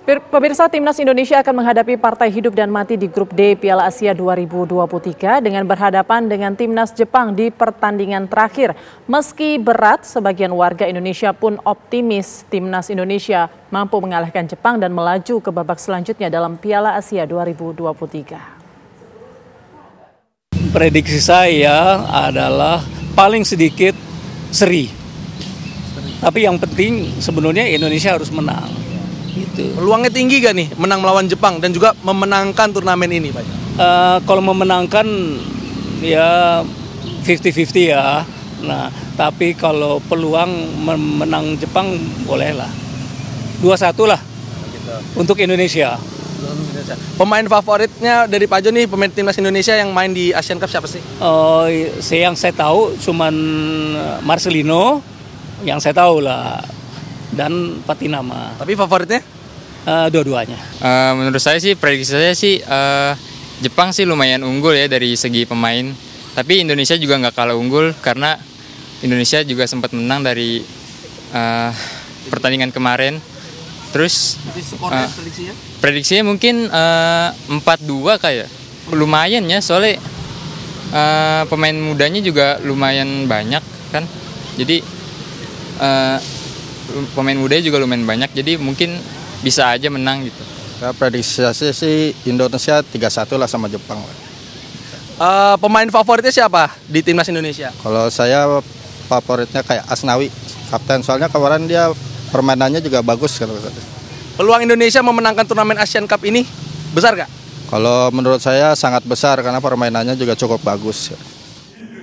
Pemirsa, Timnas Indonesia akan menghadapi partai hidup dan mati di grup D Piala Asia 2023 dengan berhadapan dengan Timnas Jepang di pertandingan terakhir. Meski berat, sebagian warga Indonesia pun optimis Timnas Indonesia mampu mengalahkan Jepang dan melaju ke babak selanjutnya dalam Piala Asia 2023. Prediksi saya adalah paling sedikit seri. Tapi yang penting sebenarnya Indonesia harus menang. Gitu. Peluangnya tinggi gak nih menang melawan Jepang dan juga memenangkan turnamen ini, Pak? Kalau memenangkan ya 50-50 ya. Nah, tapi kalau peluang menang Jepang bolehlah 2-1 lah untuk Indonesia. Pemain favoritnya dari Pak Jo nih, pemain timnas Indonesia yang main di Asian Cup siapa sih? Yang saya tahu cuman Marcelino, yang saya tahu lah, dan Patinama. Tapi favoritnya? Dua-duanya. Menurut saya sih, prediksi saya sih Jepang sih lumayan unggul ya dari segi pemain. Tapi Indonesia juga nggak kalah unggul karena Indonesia juga sempat menang dari pertandingan kemarin. Terus prediksinya mungkin 4-2 kayak. Lumayan ya, soalnya pemain mudanya juga lumayan banyak kan. Jadi pemain mudanya juga lumayan banyak, jadi mungkin bisa aja menang gitu. Ya, prediksi saya sih Indonesia 3-1 lah sama Jepang. Pemain favoritnya siapa di timnas Indonesia? Kalau saya favoritnya kayak Asnawi, kapten, soalnya kemarin dia permainannya juga bagus. Peluang Indonesia memenangkan turnamen Asian Cup ini besar gak? Kalau menurut saya sangat besar karena permainannya juga cukup bagus.